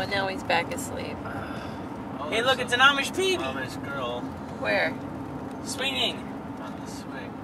and now he's back asleep. Hey, look, it's an Amish baby. Amish girl. Where? Swinging. On the swing.